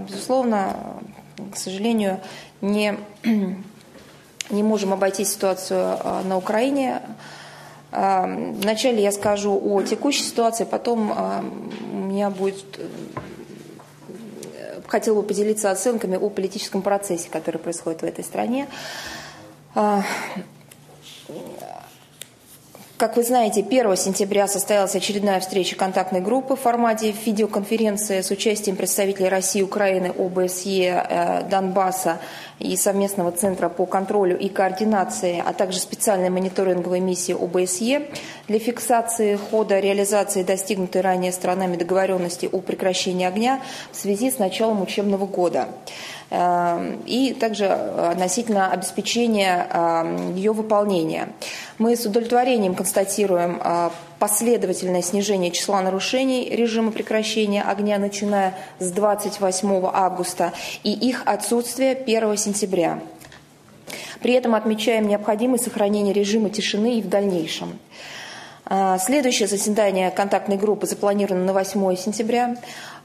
безусловно, к сожалению, не можем обойти ситуацию на Украине. Вначале я скажу о текущей ситуации, потом у меня будет... Хотела бы поделиться оценками о политическом процессе, который происходит в этой стране. Как вы знаете, 1 сентября состоялась очередная встреча контактной группы в формате видеоконференции с участием представителей России, Украины, ОБСЕ, Донбасса и совместного центра по контролю и координации, а также специальной мониторинговой миссии ОБСЕ для фиксации хода реализации достигнутой ранее сторонами договоренности о прекращении огня в связи с началом учебного года и также относительно обеспечения ее выполнения. Мы с удовлетворением констатируем последовательное снижение числа нарушений режима прекращения огня, начиная с 28 августа, и их отсутствие 1 сентября. При этом отмечаем необходимость сохранения режима тишины и в дальнейшем. Следующее заседание контактной группы запланировано на 8 сентября.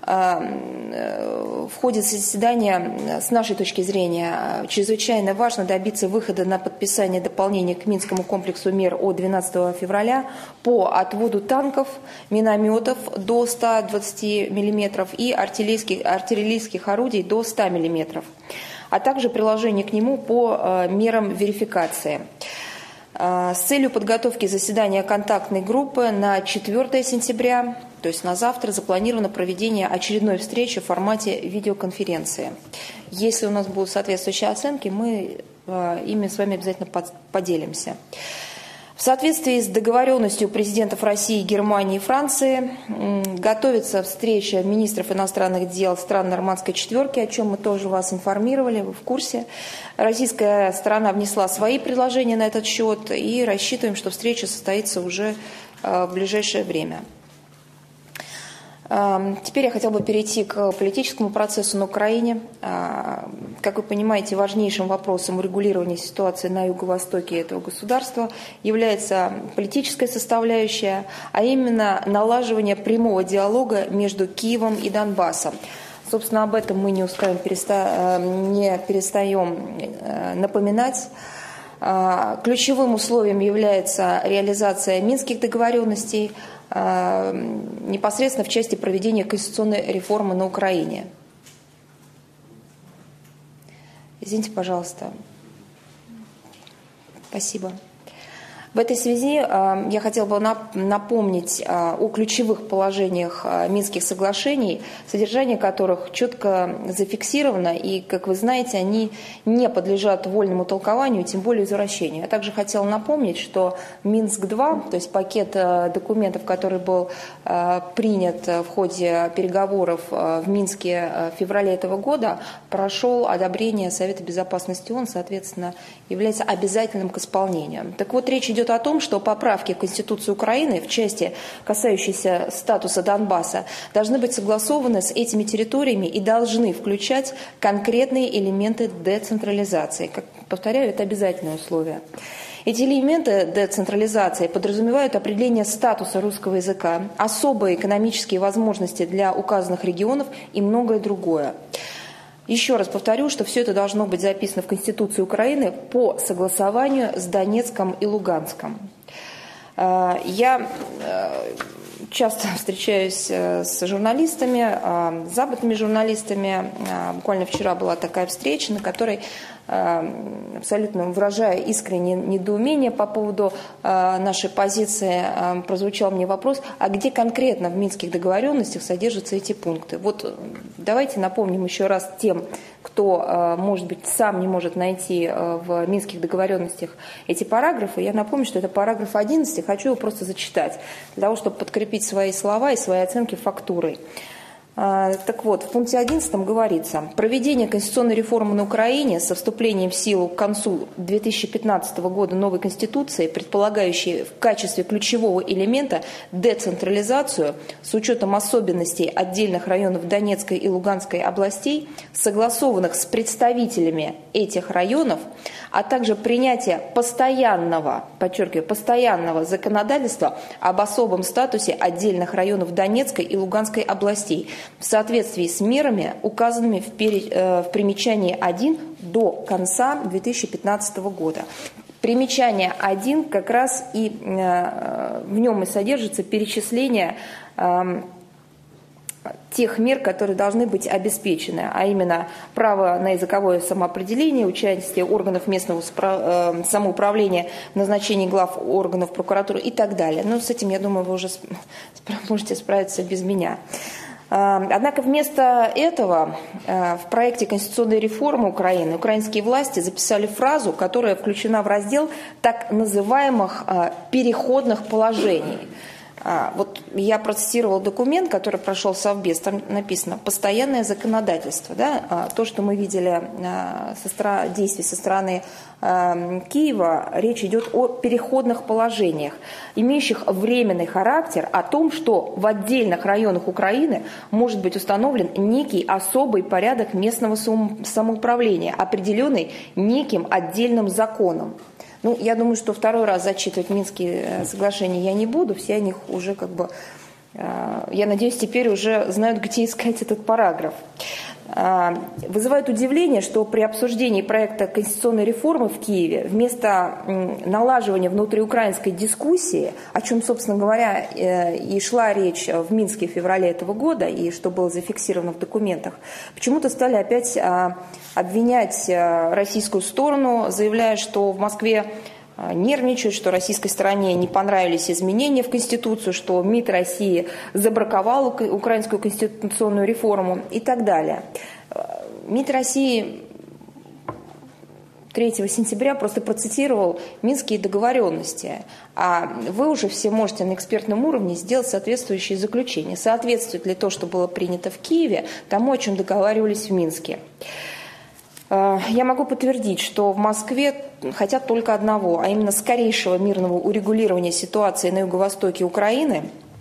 В ходе заседания, с нашей точки зрения, чрезвычайно важно добиться выхода на подписание дополнения к Минскому комплексу мер от 12 февраля по отводу танков, минометов до 120 мм и артиллерийских орудий до 100 мм, а также приложение к нему по мерам верификации. С целью подготовки заседания контактной группы на 4 сентября, то есть на завтра, запланировано проведение очередной встречи в формате видеоконференции. Если у нас будут соответствующие оценки, мы ими с вами обязательно поделимся. В соответствии с договоренностью президентов России, Германии и Франции готовится встреча министров иностранных дел стран Нормандской четверки, о чем мы тоже вас информировали, вы в курсе. Российская сторона внесла свои предложения на этот счет, и рассчитываем, что встреча состоится уже в ближайшее время. Теперь я хотела бы перейти к политическому процессу на Украине. Как вы понимаете, важнейшим вопросом урегулирования ситуации на юго-востоке этого государства является политическая составляющая, а именно налаживание прямого диалога между Киевом и Донбассом. Собственно, об этом мы не перестаем напоминать. Ключевым условием является реализация минских договоренностей непосредственно в части проведения конституционной реформы на Украине. Извините, пожалуйста. Спасибо. В этой связи я хотела бы напомнить о ключевых положениях Минских соглашений, содержание которых четко зафиксировано, и, как вы знаете, они не подлежат вольному толкованию, тем более извращению. Я также хотела напомнить, что Минск-2, то есть пакет документов, который был принят в ходе переговоров в Минске в феврале этого года, прошел одобрение Совета Безопасности ООН, соответственно, является обязательным к исполнению. Так вот, речь идет о том, что поправки в Конституцию Украины в части, касающейся статуса Донбасса, должны быть согласованы с этими территориями и должны включать конкретные элементы децентрализации. Как повторяю, это обязательное условие. Эти элементы децентрализации подразумевают определение статуса русского языка, особые экономические возможности для указанных регионов и многое другое. Еще раз повторю, что все это должно быть записано в Конституции Украины по согласованию с Донецком и Луганском. Я часто встречаюсь с журналистами, с западными журналистами. Буквально вчера была такая встреча, на которой, абсолютно выражая искреннее недоумение по поводу нашей позиции, прозвучал мне вопрос, а где конкретно в Минских договоренностях содержатся эти пункты? Вот давайте напомним еще раз тем, кто, может быть, сам не может найти в Минских договоренностях эти параграфы. Я напомню, что это параграф 11, хочу его просто зачитать, для того, чтобы подкрепить свои слова и свои оценки фактурой. Так вот, в пункте 11 говорится: проведение конституционной реформы на Украине со вступлением в силу к концу 2015 года новой Конституции, предполагающей в качестве ключевого элемента децентрализацию с учетом особенностей отдельных районов Донецкой и Луганской областей, согласованных с представителями этих районов, а также принятие постоянного, подчеркиваю, постоянного законодательства об особом статусе отдельных районов Донецкой и Луганской областей, в соответствии с мерами, указанными в примечании 1 до конца 2015 года. Примечание 1 как раз и в нем и содержится перечисление тех мер, которые должны быть обеспечены, а именно право на языковое самоопределение, участие органов местного самоуправления в назначении глав органов прокуратуры и так далее. Но с этим, я думаю, вы уже можете справиться без меня. Однако вместо этого в проекте конституционной реформы Украины украинские власти записали фразу, которая включена в раздел так называемых переходных положений. Вот я процитировала документ, который прошел Совбез, там написано «постоянное законодательство». Да? То, что мы видели действий со стороны Киева, речь идет о переходных положениях, имеющих временный характер, о том, что в отдельных районах Украины может быть установлен некий особый порядок местного самоуправления, определенный неким отдельным законом. Ну, я думаю, что второй раз зачитывать Минские соглашения я не буду, все о них уже я надеюсь, теперь уже знают, где искать этот параграф. Вызывает удивление, что при обсуждении проекта конституционной реформы в Киеве вместо налаживания внутриукраинской дискуссии, о чем, собственно говоря, и шла речь в Минске в феврале этого года, и что было зафиксировано в документах, почему-то стали опять обвинять российскую сторону, заявляя, что в Москве нервничают, что российской стороне не понравились изменения в Конституцию, что МИД России забраковал украинскую конституционную реформу и так далее. МИД России 3 сентября просто процитировал Минские договоренности, а вы уже все можете на экспертном уровне сделать соответствующие заключения. Соответствует ли то, что было принято в Киеве, тому, о чем договаривались в Минске? Я могу подтвердить, что в Москве хотят только одного, а именно скорейшего мирного урегулирования ситуации на юго-востоке Украины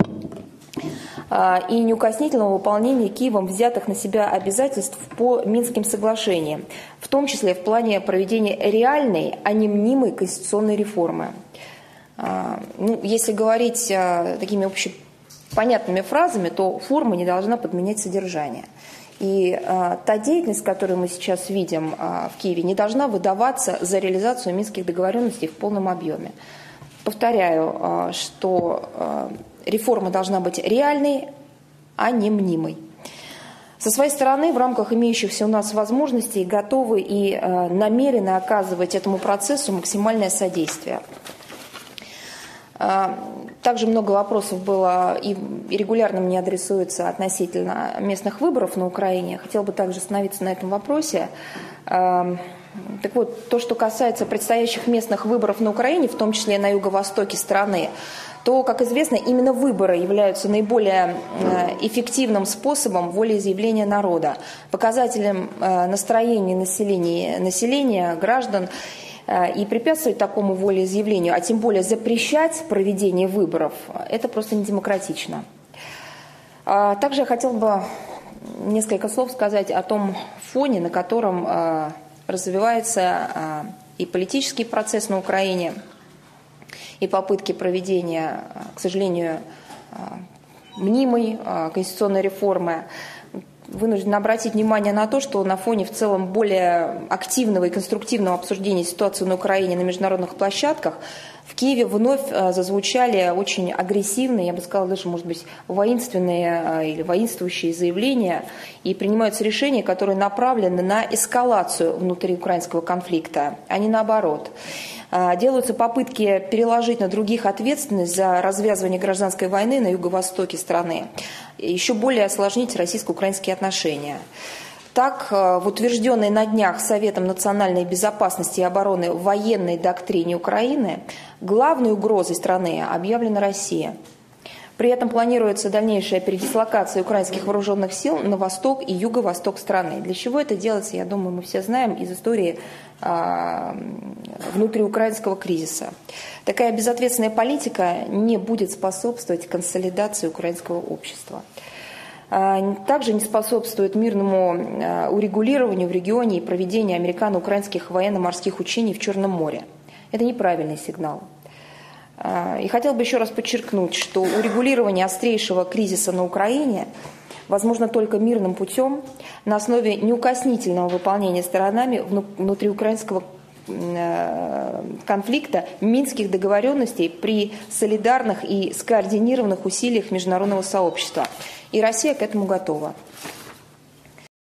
и неукоснительного выполнения Киевом взятых на себя обязательств по Минским соглашениям, в том числе в плане проведения реальной, а не мнимой конституционной реформы. Если говорить такими общепонятными фразами, то форма не должна подменять содержание. И та деятельность, которую мы сейчас видим в Киеве, не должна выдаваться за реализацию Минских договоренностей в полном объеме. Повторяю, что реформа должна быть реальной, а не мнимой. Со своей стороны, в рамках имеющихся у нас возможностей, готовы и намерены оказывать этому процессу максимальное содействие. Также много вопросов было и регулярно мне адресуются относительно местных выборов на Украине. Хотела бы также остановиться на этом вопросе. Так вот, то, что касается предстоящих местных выборов на Украине, в том числе на юго-востоке страны, то, как известно, именно выборы являются наиболее эффективным способом волеизъявления народа, показателем настроения населения, граждан. И препятствовать такому волеизъявлению, а тем более запрещать проведение выборов, это просто недемократично. Также я хотела бы несколько слов сказать о том фоне, на котором развивается и политический процесс на Украине, и попытки проведения, к сожалению, мнимой конституционной реформы. Вынужден обратить внимание на то, что на фоне в целом более активного и конструктивного обсуждения ситуации на Украине на международных площадках в Киеве вновь зазвучали очень агрессивные, я бы сказала, даже, может быть, воинственные или воинствующие заявления, и принимаются решения, которые направлены на эскалацию внутриукраинского конфликта, а не наоборот. Делаются попытки переложить на других ответственность за развязывание гражданской войны на юго-востоке страны, еще более осложнить российско-украинские отношения. Так, в утвержденной на днях Советом национальной безопасности и обороны военной доктрине Украины главной угрозой страны объявлена Россия. При этом планируется дальнейшая передислокация украинских вооруженных сил на восток и юго-восток страны. Для чего это делается, я думаю, мы все знаем из истории внутриукраинского кризиса. Такая безответственная политика не будет способствовать консолидации украинского общества. Также не способствует мирному урегулированию в регионе и проведению американо-украинских военно-морских учений в Черном море. Это неправильный сигнал. И хотел бы еще раз подчеркнуть, что урегулирование острейшего кризиса на Украине возможно только мирным путем на основе неукоснительного выполнения сторонами внутриукраинского конфликта минских договоренностей при солидарных и скоординированных усилиях международного сообщества. И Россия к этому готова.